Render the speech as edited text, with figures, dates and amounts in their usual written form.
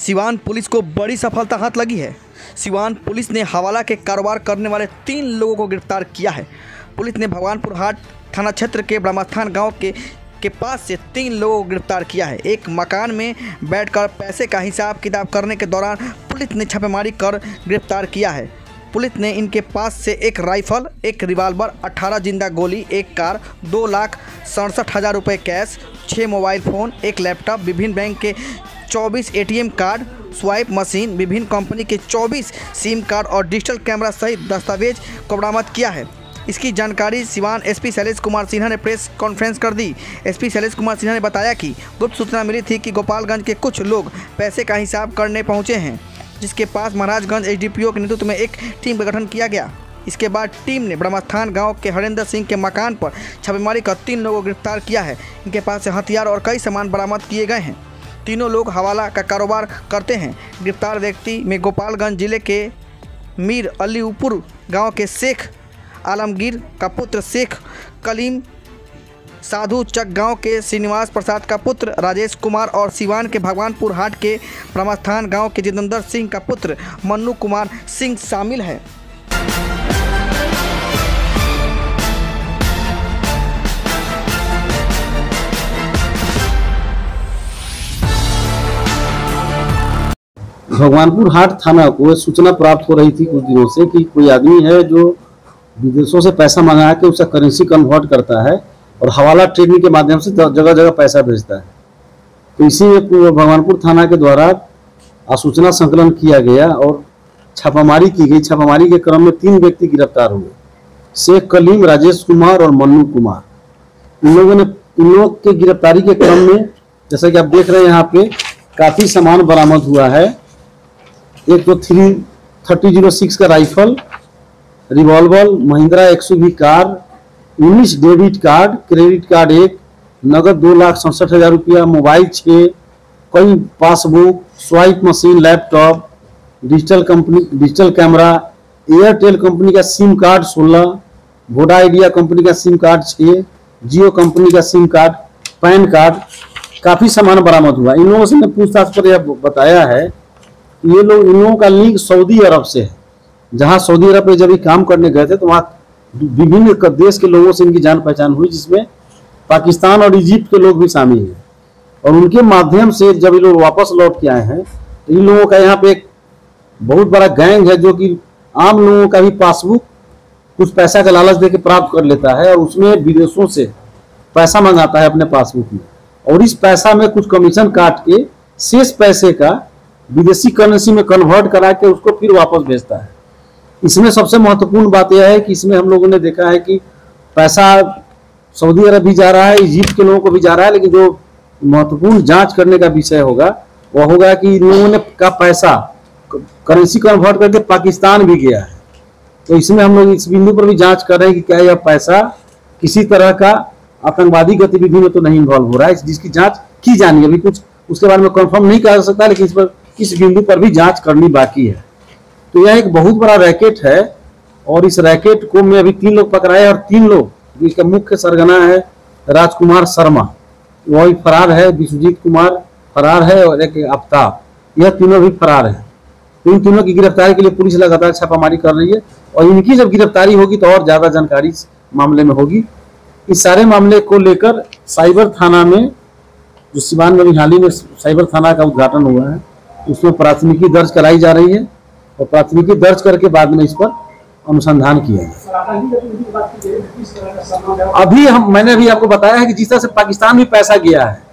Siwan police को बड़ी सफलता हाथ लगी है। सिवान पुलिस ने हवाला के कारोबार करने वाले 3 लोगों को गिरफ्तार किया है। पुलिस ने भगवानपुर हाट थाना क्षेत्र के ब्रह्मस्थान गांव के पास से 3 लोगों को गिरफ्तार किया है। एक मकान में बैठकर पैसे का हिसाब किताब करने के दौरान पुलिस ने छापेमारी कर गिरफ्तार किया है। पुलिस ने इनके पास से एक राइफल, एक रिवाल्वर, 18 जिंदा गोली, एक कार, 2,67,000 रुपये कैश, 6 मोबाइल फ़ोन, एक लैपटॉप, विभिन्न बैंक के 24 ATM कार्ड, स्वाइप मशीन, विभिन्न कंपनी के 24 सिम कार्ड और डिजिटल कैमरा सहित दस्तावेज को बरामद किया है। इसकी जानकारी सिवान SP शैलेश कुमार सिन्हा ने प्रेस कॉन्फ्रेंस कर दी। SP शैलेश कुमार सिन्हा ने बताया कि गुप्त सूचना मिली थी कि गोपालगंज के कुछ लोग पैसे का हिसाब करने पहुंचे हैं, जिसके पास महाराजगंज SDPO के नेतृत्व में एक टीम का गठन किया गया। इसके बाद टीम ने ब्रह्मस्थान गांव के हरेंद्र सिंह के मकान पर छापेमारी कर 3 लोगों को गिरफ्तार किया है। इनके पास से हथियार और कई सामान बरामद किए गए हैं। तीनों लोग हवाला का कारोबार करते हैं। गिरफ्तार व्यक्ति में गोपालगंज जिले के मीर अलीपुर गांव के शेख आलमगीर का पुत्र शेख कलीम, साधु चक गांव के श्रीनिवास प्रसाद का पुत्र राजेश कुमार और सिवान के भगवानपुर हाट के ब्रह्मस्थान गांव के जितेंद्र सिंह का पुत्र मन्नू कुमार सिंह शामिल है। भगवानपुर हाट थाना को सूचना प्राप्त हो रही थी कुछ दिनों से कि कोई आदमी है जो विदेशों से पैसा मंगा के उसका करेंसी कन्वर्ट करता है और हवाला ट्रेडिंग के माध्यम से जगह जगह पैसा भेजता है। तो इसी में भगवानपुर थाना के द्वारा सूचना संकलन किया गया और छापामारी की गई। छापामारी के क्रम में 3 व्यक्ति गिरफ्तार हुए, शेख कलीम, राजेश कुमार और मन्नू कुमार। इन लोगों के गिरफ्तारी के क्रम में जैसा कि आप देख रहे हैं यहाँ पे काफ़ी सामान बरामद हुआ है। एक तो 3006 का rifle, revolver, Mahindra XUV car, 19 debit card, credit card 1, नगद 2,67,000 रुपया, मोबाइल 6, कई passbook, swipe machine, laptop, digital camera, Airtel company का SIM card 16, Voda Idea company का सिम कार्ड 6, जियो कंपनी का सिम कार्ड, पैन कार्ड, काफ़ी सामान बरामद हुआ। इन लोगों से मैं पूछताछ पर यह बताया है इन लोगों का लिंक सऊदी अरब से है। जहां सऊदी अरब में जब ये काम करने गए थे तो वहाँ विभिन्न देश के लोगों से इनकी जान पहचान हुई, जिसमें पाकिस्तान और इजिप्ट के लोग भी शामिल हैं। और उनके माध्यम से जब ये लोग वापस लौट के आए हैं तो इन लोगों का यहाँ पे एक बहुत बड़ा गैंग है जो कि आम लोगों का भी पासबुक कुछ पैसा का लालच देके प्राप्त कर लेता है और उसमें विदेशों से पैसा मंगाता है अपने पासबुक में, और इस पैसा में कुछ कमीशन काट के शेष पैसे का विदेशी करेंसी में कन्वर्ट करा के उसको फिर वापस भेजता है। इसमें सबसे महत्वपूर्ण बात यह है कि इसमें हम लोगों ने देखा है कि पैसा सऊदी अरब भी जा रहा है, इजिप्ट के लोगों को भी जा रहा है, लेकिन जो महत्वपूर्ण जांच करने का विषय होगा वह होगा कि इन लोगों ने का पैसा करेंसी कन्वर्ट करके पाकिस्तान भी गया है। तो इसमें हम लोग इस बिंदु पर भी जांच कर रहे हैं कि क्या यह पैसा किसी तरह का आतंकवादी गतिविधि में तो नहीं इन्वॉल्व हो रहा है, जिसकी जाँच की जानी है। अभी कुछ उसके बारे में कंफर्म नहीं कर सकता, लेकिन इस बिंदु पर भी जांच करनी बाकी है। तो यह एक बहुत बड़ा रैकेट है और इस रैकेट को में अभी 3 लोग पकड़ाए और 3 लोग इसका मुख्य सरगना है राजकुमार शर्मा, वही फरार है, विश्वजीत कुमार फरार है और एक आफ्ताब, यह तीनों भी फरार है। तो इन तीनों की गिरफ्तारी के लिए पुलिस लगातार छापामारी कर रही है और इनकी जब गिरफ्तारी होगी तो और ज्यादा जानकारी इस मामले में होगी। इस सारे मामले को लेकर साइबर थाना में, जो सिवान में हाल ही में साइबर थाना का उद्घाटन हुआ है, उसमें प्राथमिकी दर्ज कराई जा रही है और प्राथमिकी दर्ज करके बाद में इस पर अनुसंधान किया जाए। मैंने अभी आपको बताया है कि जिस तरह से पाकिस्तान भी पैसा गया है